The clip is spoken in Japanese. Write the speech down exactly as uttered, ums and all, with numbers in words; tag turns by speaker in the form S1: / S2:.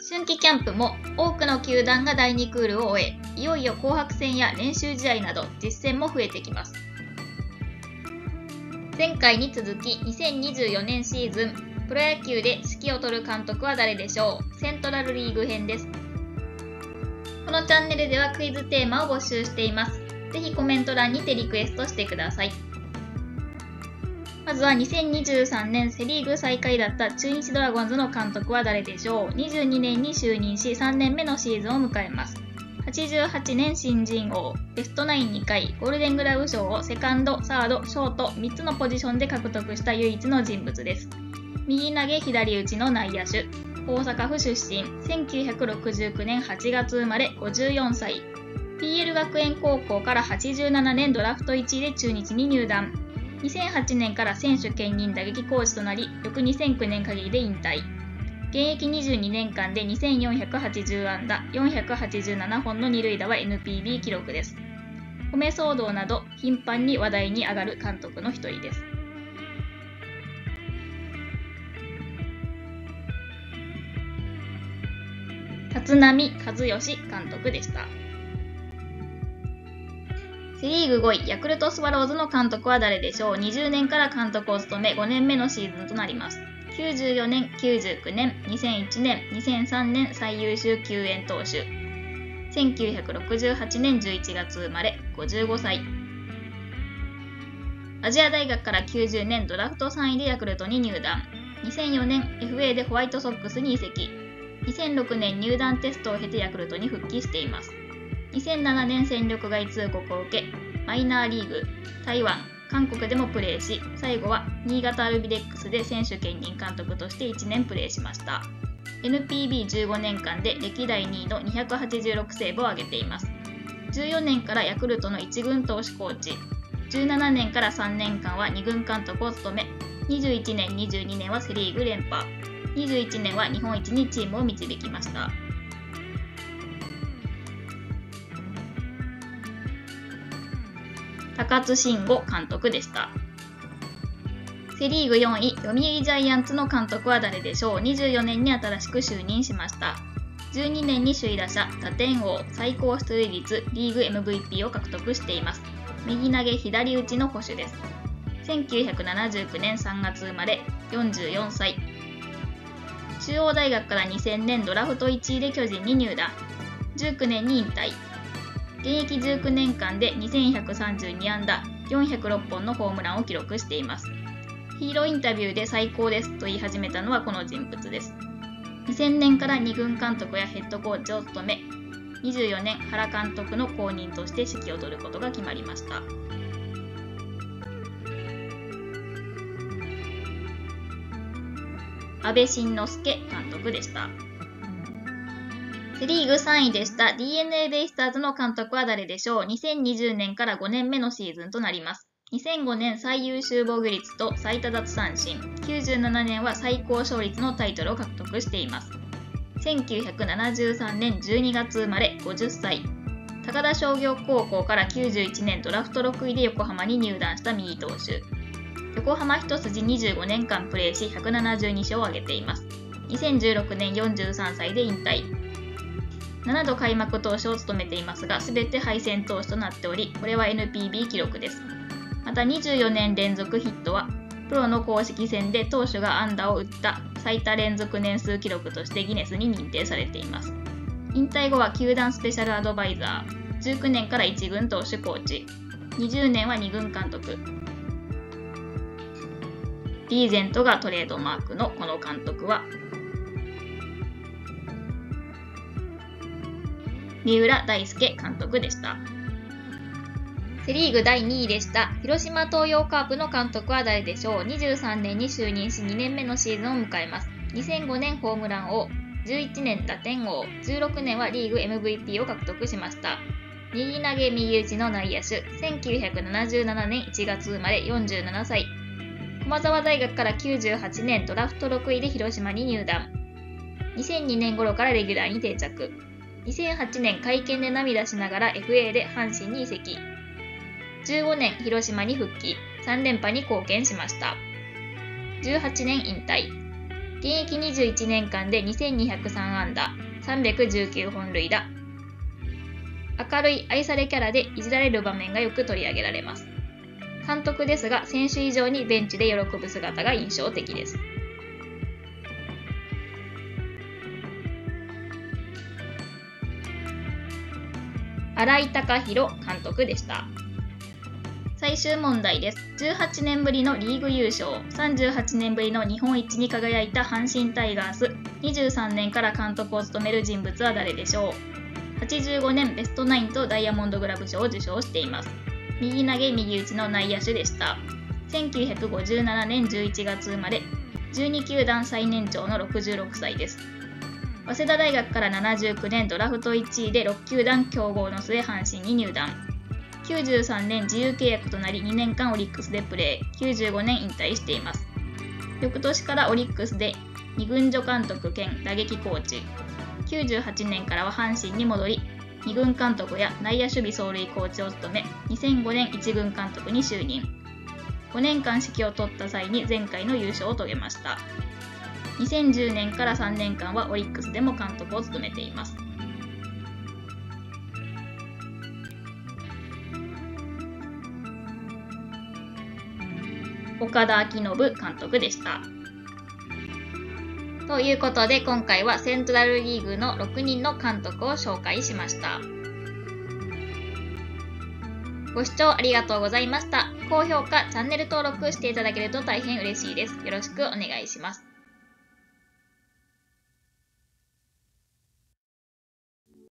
S1: 春季キャンプも多くの球団がだいにクールを終え、いよいよ紅白戦や練習試合など実戦も増えてきます。前回に続きにせんにじゅうよねんシーズン、プロ野球で指揮を執る監督は誰でしょう？セントラルリーグ編です。このチャンネルではクイズテーマを募集しています。ぜひコメント欄にてリクエストしてください。まずはにせんにじゅうさんねんセリーグ最下位だった中日ドラゴンズの監督は誰でしょう？にじゅうにねんに就任しさんねんめのシーズンを迎えます。はちじゅうはちねん新人王、ベストナインにかい、ゴールデングラブ賞をセカンド、サード、ショートみっつのポジションで獲得した唯一の人物です。右投げ左打ちの内野手、大阪府出身、せんきゅうひゃくろくじゅうきゅうねんはちがつ生まれ、ごじゅうよんさい。ピーエル 学園高校からはちじゅうななねんドラフトいちいで中日に入団。にせんはちねんから選手兼任打撃コーチとなり、翌にせんきゅうねん限りで引退。現役にじゅうにねんかんでにせんよんひゃくはちじゅうあんだ、よんひゃくはちじゅうななほんの二塁打は エヌピービー 記録です。米騒動など頻繁に話題に上がる監督の一人です。立浪和義監督でした。セリーグごい、ヤクルトスワローズの監督は誰でしょう？にじゅうねんから監督を務めごねんめのシーズンとなります。きゅうじゅうよねん、きゅうじゅうきゅうねん、にせんいちねん、にせんさんねん最優秀救援投手。せんきゅうひゃくろくじゅうはちねんじゅういちがつ生まれ、ごじゅうごさい。亜細亜大学からきゅうじゅうねんドラフトさんいでヤクルトに入団。にせんよねん エフエー でホワイトソックスに移籍。にせんろくねん入団テストを経てヤクルトに復帰しています。にせんななねん戦力外通告を受け、マイナーリーグ、台湾、韓国でもプレーし、最後は新潟アルビレックスで選手兼任監督としていちねんプレーしました。エヌピービーじゅうごねんかんで歴代にいのにひゃくはちじゅうろくセーブを挙げています。じゅうよねんからヤクルトのいち軍投手コーチ、じゅうななねんからさんねんかんはに軍監督を務め、にじゅういちねん、にじゅうにねんはセリーグ連覇、にじゅういちねんは日本一にチームを導きました。高津臣吾監督でした。セリーグよんい、読売ジャイアンツの監督は誰でしょう？にじゅうよねんに新しく就任しました。じゅうにねんに首位打者、打点王、最高出塁率、リーグ エムブイピー を獲得しています。右投げ左打ちの捕手です。せんきゅうひゃくななじゅうきゅうねんさんがつ生まれ、よんじゅうよんさい。中央大学からにせんねんドラフトいちいで巨人に入団。じゅうきゅうねんに引退。現役じゅうきゅうねんかんでにせんひゃくさんじゅうにあんだ、よんひゃくろっぽんのホームランを記録しています。ヒーローインタビューで最高ですと言い始めたのはこの人物です。にせんねんからに軍監督やヘッドコーチを務め、にじゅうよねん原監督の後任として指揮を執ることが決まりました。阿部慎之助監督でした。セリーグさんいでした ディーエヌエー ベイスターズの監督は誰でしょう？ にせんにじゅうねんからごねんめのシーズンとなります。にせんごねん最優秀防御率と最多奪三振、きゅうじゅうななねんは最高勝率のタイトルを獲得しています。せんきゅうひゃくななじゅうさんねんじゅうにがつ生まれ、ごじゅっさい。高田商業高校からきゅうじゅういちねんドラフトろくいで横浜に入団した右投手。横浜一筋にじゅうごねんかんプレーしひゃくななじゅうにしょうを挙げています。にせんじゅうろくねんよんじゅうさんさいで引退。ななど開幕投手を務めていますが、すべて敗戦投手となっており、これは エヌピービー 記録です。またにじゅうよねん連続ヒットは、プロの公式戦で投手が安打を打った最多連続年数記録としてギネスに認定されています。引退後は球団スペシャルアドバイザー、じゅうきゅうねんからいち軍投手コーチ、にじゅうねんはに軍監督。リーゼントがトレードマークのこの監督は、三浦大輔監督でした。セリーグだいにいでした広島東洋カープの監督は誰でしょう？にじゅうさんねんに就任しにねんめのシーズンを迎えます。にせんごねんホームラン王、じゅういちねん打点王、じゅうろくねんはリーグ エムブイピー を獲得しました。右投げ右打ちの内野手、せんきゅうひゃくななじゅうななねんいちがつ生まれ、よんじゅうななさい。駒澤大学からきゅうじゅうはちねんドラフトろくいで広島に入団。にせんにねん頃からレギュラーに定着。にせんはちねん会見で涙しながら エフエー で阪神に移籍。じゅうごねん広島に復帰、さんれんぱに貢献しました。じゅうはちねん引退。 現役にじゅういちねんかんでにせんにひゃくさんあんだ、さんびゃくじゅうきゅうほんるいだ。明るい愛されキャラでいじられる場面がよく取り上げられます。監督ですが、選手以上にベンチで喜ぶ姿が印象的です。新井貴浩監督でした。最終問題です。じゅうはちねんぶりのリーグ優勝、さんじゅうはちねんぶりの日本一に輝いた阪神タイガース、にじゅうさんねんから監督を務める人物は誰でしょう。はちじゅうごねんベストナインとダイヤモンドグラブ賞を受賞しています。右投げ右打ちの内野手でした。せんきゅうひゃくごじゅうななねんじゅういちがつ生まれ、じゅうにきゅうだん最年長のろくじゅうろくさいです。早稲田大学からななじゅうきゅうねんドラフトいちいでろっきゅうだん競合の末阪神に入団。きゅうじゅうさんねん自由契約となりにねんかんオリックスでプレー、きゅうじゅうごねん引退しています。翌年からオリックスでに軍助監督兼打撃コーチ、きゅうじゅうはちねんからは阪神に戻り、に軍監督や内野守備走塁コーチを務め、にせんごねんいち軍監督に就任。ごねんかん指揮を執った際に前回の優勝を遂げました。にせんじゅうねんからさんねんかんはオリックスでも監督を務めています。岡田彰信監督でした。ということで今回はセントラルリーグのろくにんの監督を紹介しました。ご視聴ありがとうございました。高評価、チャンネル登録していただけると大変嬉しいです。よろしくお願いします。